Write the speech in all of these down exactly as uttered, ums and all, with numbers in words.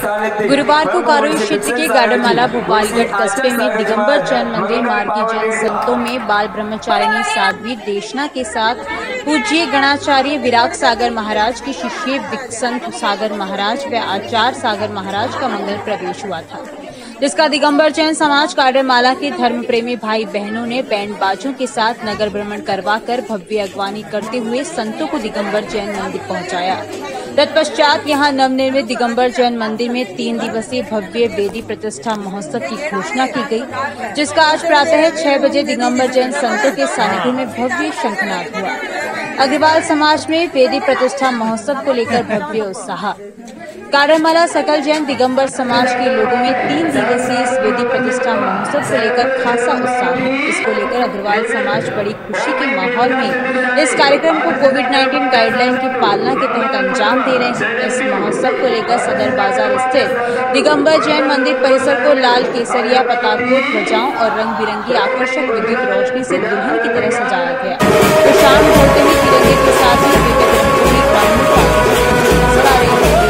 गुरुवार को कारोई क्षेत्र के गाडरमाला भोपालगढ़ कस्बे में दिगंबर जैन मंदिर मार्गी जैन संतों में बाल ब्रह्मचारिणी साध्वी देशना के साथ पूज्य गणाचार्य विराग सागर महाराज के शिष्य विकसंत सागर महाराज व आचार्य सागर महाराज का मंगल प्रवेश हुआ था, जिसका दिगंबर जैन समाज गाडरमाला के धर्म प्रेमी भाई बहनों ने बैंड बाजों के साथ नगर भ्रमण करवाकर भव्य अगवानी करते हुए संतों को दिगंबर जैन मंदिर पहुंचाया। तत्पश्चात यहां नवनिर्मित दिगंबर जैन मंदिर में तीन दिवसीय भव्य वेदी प्रतिष्ठा महोत्सव की घोषणा की गई, जिसका आज प्रातः छह बजे दिगंबर जैन संतों के सानिध्य में भव्य शंखनाद हुआ। अग्रवाल समाज में वेदी प्रतिष्ठा महोत्सव को लेकर भव्य उत्साह। गाडरमाला सकल जैन दिगंबर समाज के लोगों में तीन दिवसीय इस वेदी प्रतिष्ठा महोत्सव को लेकर खासा उत्साह है। इसको लेकर अग्रवाल समाज बड़ी खुशी के माहौल में इस कार्यक्रम को कोविड नाइन्टीन गाइडलाइन की पालना के तहत अंजाम दे रहे हैं। इस महोत्सव को लेकर सदर बाजार स्थित दिगंबर जैन मंदिर परिसर को लाल केसरिया पताकों, ध्वजाओं और रंग बिरंगी आकर्षक विद्युत रोशनी से दुल्हन की तरह सजाया गया। तो शाम ढलते ही तिरंगे के साथ ही विविध रंगों में ग्रामीण नजर आ रही है।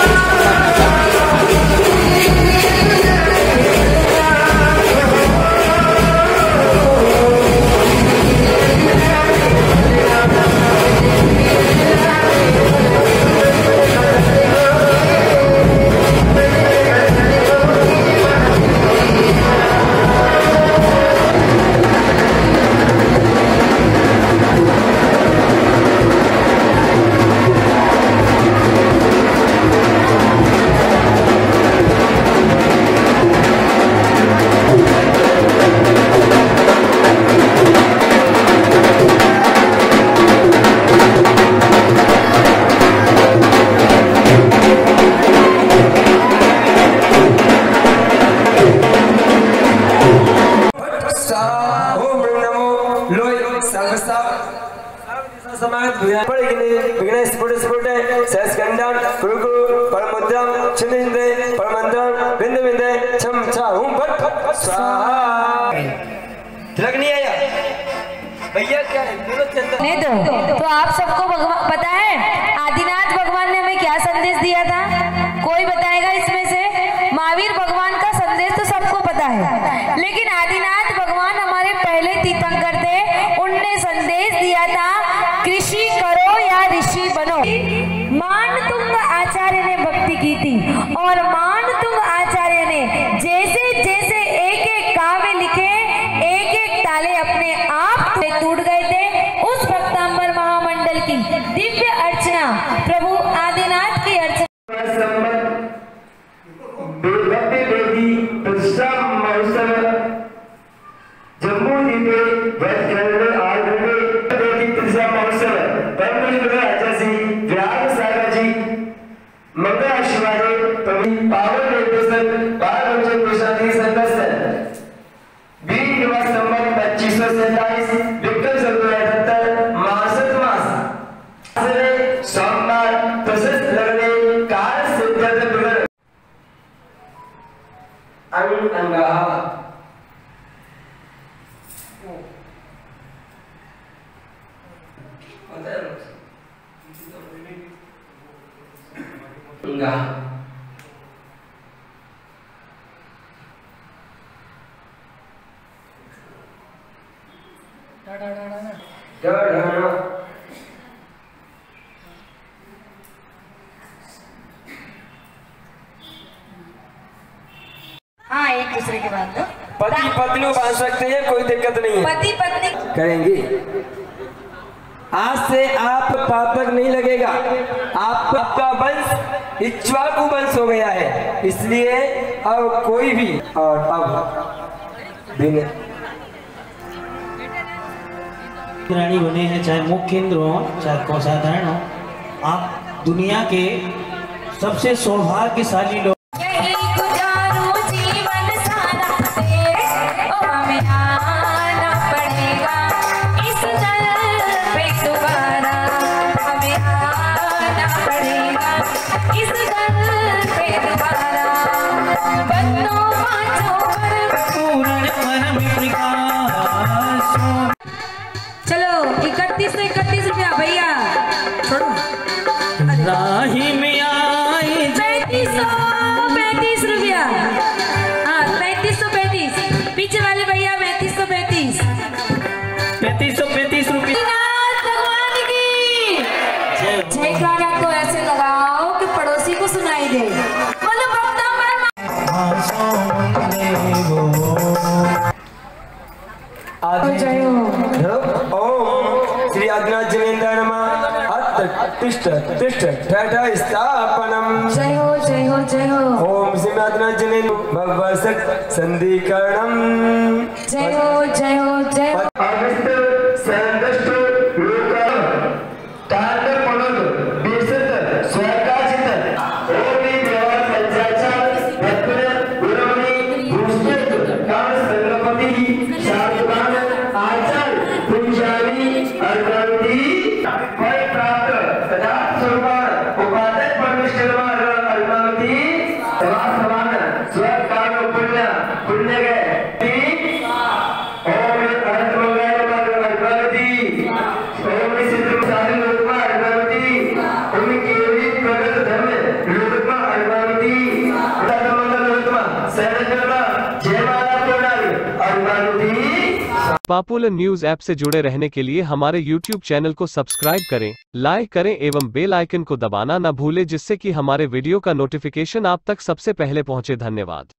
भैया क्या नहीं तो, तो आप सबको पता है आदिनाथ भगवान ने हमें क्या संदेश दिया था? कोई बताएगा इसमें से? महावीर भगवान का संदेश तो सबको पता है, लेकिन आदिनाथ भगवान हमारे पहले तीर्थंकर थे, उनने संदेश दिया था कृषि करो या ऋषि बनो। मानतुंग आचार्य ने भक्ति की थी और मानतुंग आचार्य ने जैसे जैसे एक एक काव्य लिखे, एक एक ताले अपने आप टूट गए थे। उस भक्तांबर महामंडल की दिव्य अर्चना प्रभु आदिनाथ की अर्चना हाँ, एक दूसरे के बाद दो। पति पत्नी को बांध सकते हैं, कोई दिक्कत नहीं है। पति पत्नी करेंगे। आज से आप पापक नहीं लगेगा, आप आपका वंश इक्ष्वाकु वंश हो गया है, इसलिए अब कोई भी और अब दिन रानी बने हैं, चाहे मुख्य इंद्र हो चाहे कोषाधारण हो, आप दुनिया के सबसे सौभाग्यशाली लोग। चलो इकतीस से इकतीस रुपया भैया छोड़ो। राही में आई पैंतीस सौ सौ पैंतीस रुपये। भगवान की जयकारा तो ऐसे लगाओ कि पड़ोसी को सुनाई दे। बोलो भक्ता जय हो। ओम श्री आदिनाथ जनेन्द्र नमः। तिष्ठ तिष्ठ ठठ स्थापनम। जय हो जय हो जय हो। ओम श्री आदिनाथ जनेन्द्र भगवत संधिकरणम। जय हो जय हो जय हो। पॉपुलर न्यूज ऐप से जुड़े रहने के लिए हमारे यूट्यूब चैनल को सब्सक्राइब करें, लाइक करें एवं बेल आइकन को दबाना न भूलें, जिससे कि हमारे वीडियो का नोटिफिकेशन आप तक सबसे पहले पहुंचे। धन्यवाद।